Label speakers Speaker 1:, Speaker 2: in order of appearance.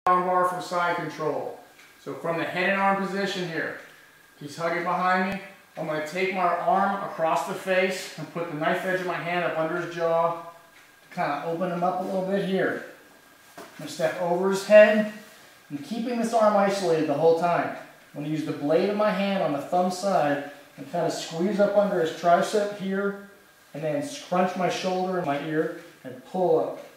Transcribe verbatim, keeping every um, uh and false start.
Speaker 1: Armbar for side control. So from the head and arm position here, he's hugging behind me. I'm going to take my arm across the face and put the knife edge of my hand up under his jaw to kind of open him up a little bit here. I'm going to step over his head and keeping this arm isolated the whole time. I'm going to use the blade of my hand on the thumb side and kind of squeeze up under his tricep here and then scrunch my shoulder and my ear and pull up.